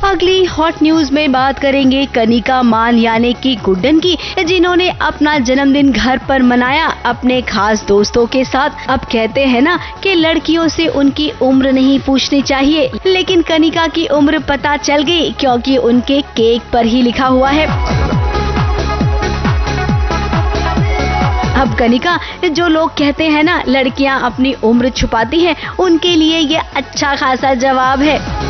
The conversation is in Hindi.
अगली हॉट न्यूज में बात करेंगे कनिका मान यानी कि गुड्डन की, जिन्होंने अपना जन्मदिन घर पर मनाया अपने खास दोस्तों के साथ। अब कहते हैं ना कि लड़कियों से उनकी उम्र नहीं पूछनी चाहिए, लेकिन कनिका की उम्र पता चल गई क्योंकि उनके केक पर ही लिखा हुआ है। अब कनिका, जो लोग कहते हैं ना लड़कियां अपनी उम्र छुपाती हैं, उनके लिए ये अच्छा खासा जवाब है।